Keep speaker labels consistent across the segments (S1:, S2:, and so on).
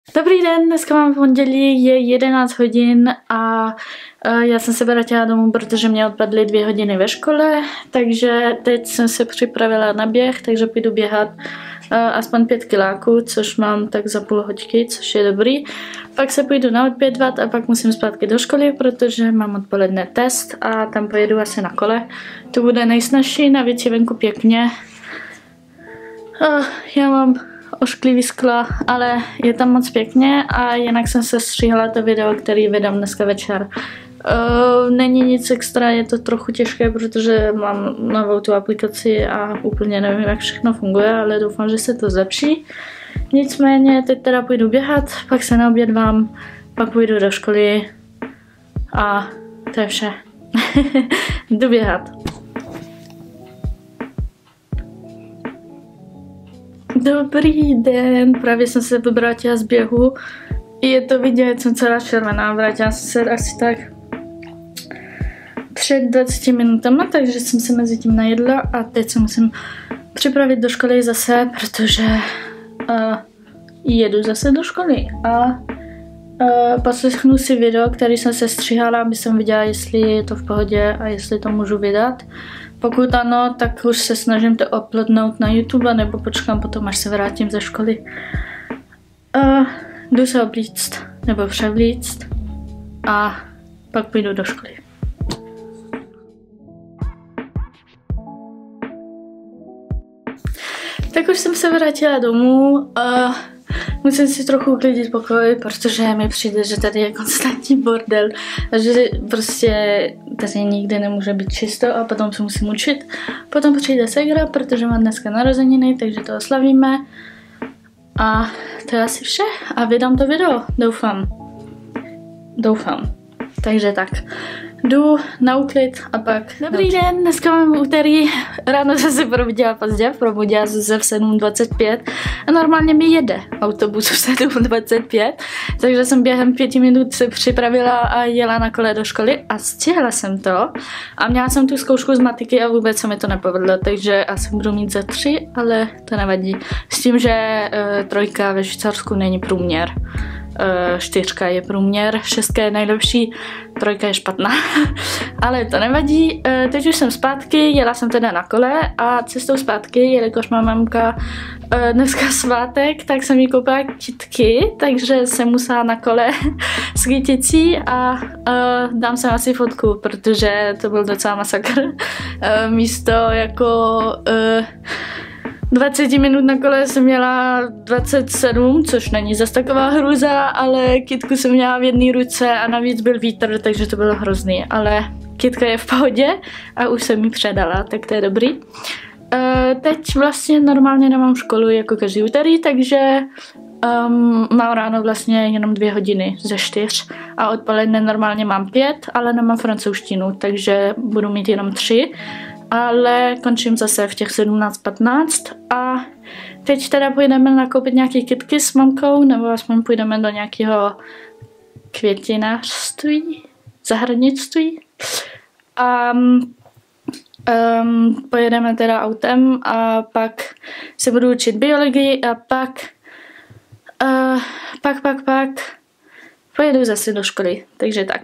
S1: Dobrý den, dneska mám pondělí, je 11 hodin a já jsem se vrátila domů, protože mě odpadly 2 hodiny ve škole, takže teď jsem se připravila na běh, takže půjdu běhat aspoň 5 kiláků, což mám tak za půl hoďky, což je dobrý. Pak se půjdu naobědvat a pak musím zpátky do školy, protože mám odpoledne test a tam pojedu asi na kole. To bude nejsnažší, navíc je venku pěkně. Já mám ošklivý skla, ale je tam moc pěkně a jinak jsem se stříhala to video, který vydám dneska večer. Není nic extra, je to trochu těžké, protože mám novou tu aplikaci a úplně nevím, jak všechno funguje, ale doufám, že se to zlepší. Nicméně teď teda půjdu běhat, pak se naobědvám, pak půjdu do školy a to je vše. Jdu běhat. Dobrý den, právě jsem se vrátila z běhu. Je to vidět, jsem celá červená, vrátila jsem se asi tak před 20 minutami, takže jsem se mezi tím najedla a teď se musím připravit do školy zase, protože jedu zase do školy a poslechnu si video, který jsem se stříhala, aby jsem viděla, jestli je to v pohodě a jestli to můžu vydat. Pokud ano, tak už se snažím to uploadnout na YouTube, nebo počkám potom, až se vrátím ze školy. Jdu se oblíct, nebo převlíct a pak půjdu do školy. Tak už jsem se vrátila domů. Musím si trochu uklidit pokoj, protože mi přijde, že tady je konstantní bordel a že prostě tady nikdy nemůže být čisto a potom se musím učit. Potom přijde ségra, protože mám dneska narozeniny, takže to oslavíme. A to je asi vše a vydám to video, doufám. Takže tak, jdu na úklid a pak... Dobrý den, dneska mám úterý, ráno jsem se probudila pozdě, probudila jsem se v 7:25 a normálně mi jede autobus v 7:25, takže jsem během 5 minut se připravila a jela na kole do školy a stihla jsem to a měla jsem tu zkoušku z matiky a vůbec se mi to nepovedlo, takže asi budu mít za 3, ale to nevadí. S tím, že 3 ve Švýcarsku není průměr. 4 je průměr, 6 je nejlepší, 3 je špatná, ale to nevadí. Teď už jsem zpátky, jela jsem teda na kole a cestou zpátky, jelikož má mamka dneska svátek, tak jsem jí koupila kytky, takže jsem musela na kole s kyticí a dám sem asi fotku, protože to byl docela masakr. Místo jako 20 minut na kole jsem měla 27, což není zas taková hruza, ale kytku jsem měla v jedné ruce a navíc byl vítr, takže to bylo hrozný, ale kytka je v pohodě a už jsem mi předala, tak to je dobrý. Teď vlastně normálně nemám školu jako každý úterý, takže mám ráno vlastně jenom 2 hodiny ze 4 a odpoledne normálně mám 5, ale nemám francouzštinu, takže budu mít jenom 3. Ale končím zase v těch 17:15 a teď teda půjdeme nakoupit nějaké kytky s mamkou, nebo aspoň půjdeme do nějakého květinářství, zahradnictví a pojedeme teda autem a pak se budu učit biologii a pak pojedu zase do školy, takže tak.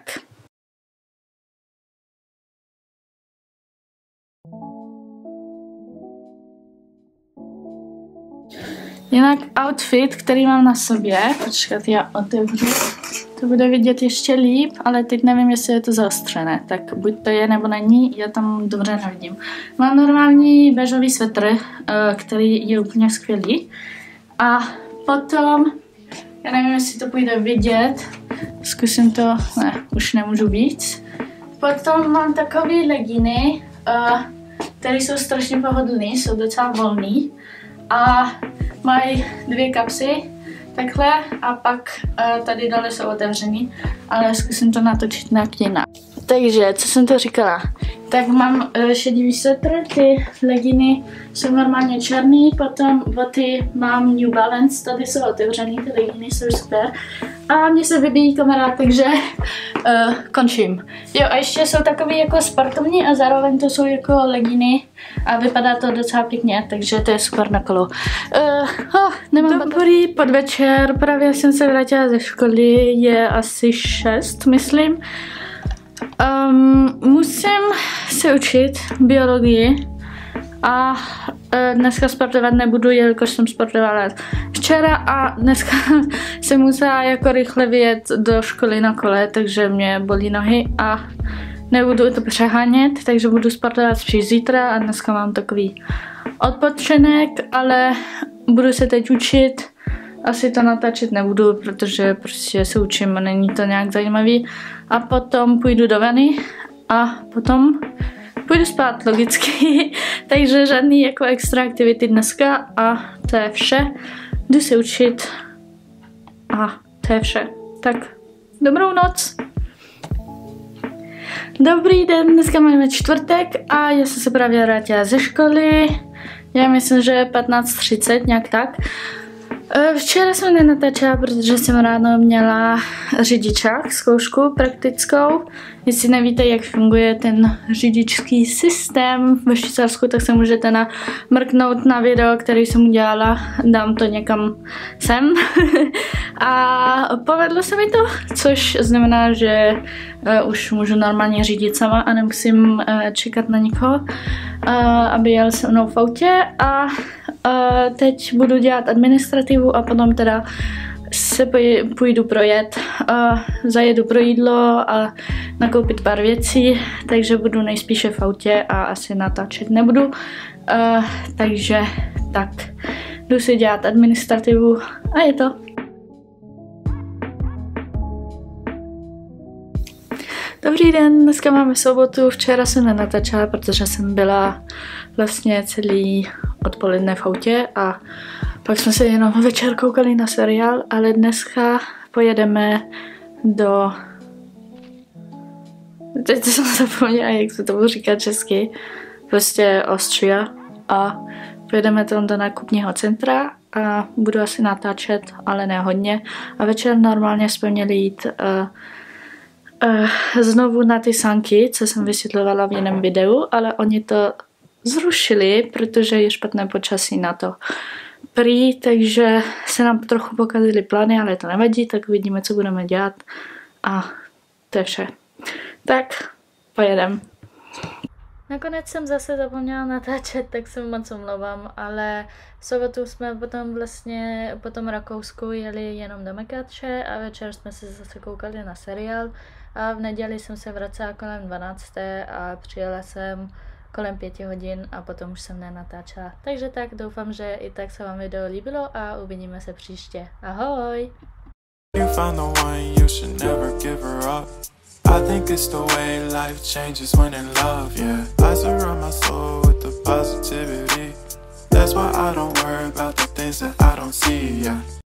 S1: Jinak outfit, který mám na sobě, počkat, já otevřu, to bude vidět ještě líp, ale teď nevím, jestli je to zaostřené, tak buď to je nebo není, já tam dobře nevidím. Mám normální béžový svetr, který je úplně skvělý a potom, já nevím, jestli to půjde vidět, zkusím to, ne, už nemůžu víc. Potom mám takové legíny, které jsou strašně pohodlné, jsou docela volný a mají 2 kapsy, takhle, a pak tady dole jsou otevřený, ale zkusím to natočit nějak jinak. Takže, co jsem to říkala? Tak mám šedivý svetr, ty legíny jsou normálně černý, potom boty mám New Balance, tady jsou otevřený, ty legíny jsou super. A mně se vybíjí kamera, takže končím. Jo, a ještě jsou takový jako sportovní a zároveň to jsou jako legíny a vypadá to docela pěkně, takže to je super na kolo. Nemám dobrý podvečer, právě jsem se vrátila ze školy, je asi 6, myslím. Musím se učit biologii a dneska sportovat nebudu, jelikož jsem sportovala včera a dneska jsem musela jako rychle vyjet do školy na kole, takže mě bolí nohy a nebudu to přehánět, takže budu sportovat spíš zítra a dneska mám takový odpočinek, ale budu se teď učit. Asi to natáčet nebudu, protože prostě se učím a není to nějak zajímavý. A potom půjdu do vany a potom půjdu spát logicky. Takže žádný jako extra aktivity dneska a to je vše. Jdu se učit a to je vše. Tak dobrou noc. Dobrý den, dneska máme čtvrtek a já jsem se právě vrátila ze školy. Já myslím, že 15:30, nějak tak. Včera jsem nenatáčela, protože jsem ráno měla řidičák, zkoušku praktickou. Jestli nevíte, jak funguje ten řidičský systém ve Švýcarsku, tak se můžete mrknout na video, který jsem udělala, dám to někam sem. A povedlo se mi to, což znamená, že už můžu normálně řídit sama a nemusím čekat na nikoho, aby jel se mnou v autě. A teď budu dělat administrativu a potom teda se půjdu projet, zajedu pro jídlo a nakoupit pár věcí, takže budu nejspíše v autě a asi natáčet nebudu, takže tak, jdu si dělat administrativu a je to. Dobrý den, dneska máme sobotu, včera jsem nenatáčela, protože jsem byla vlastně celý odpoledne v autě a pak jsme se jenom večer koukali na seriál, ale dneska pojedeme do... Teď jsem zapomněla, jak se to budu říkat česky, prostě Austria a pojedeme tam do nákupního centra a budu asi natáčet, ale ne hodně a večer normálně jsme měli jít znovu na ty sanky, co jsem vysvětlovala v jiném videu, ale oni to zrušili, protože je špatné počasí na to prý, takže se nám trochu pokazily plány, ale to nevadí, tak uvidíme, co budeme dělat a to je vše. Tak, pojedem. Nakonec jsem zase zapomněla natáčet, tak se moc omlouvám, ale v sobotu jsme potom vlastně po tom Rakousku jeli jenom do Mekáče a večer jsme se zase koukali na seriál a v neděli jsem se vracela kolem 12. a přijela jsem kolem 5 hodin a potom už jsem nenatáčela. Takže tak, doufám, že i tak se vám video líbilo a uvidíme se příště. Ahoj! I think it's the way life changes when in love, yeah. I surround my soul with the positivity. That's why I don't worry about the things that I don't see, yeah.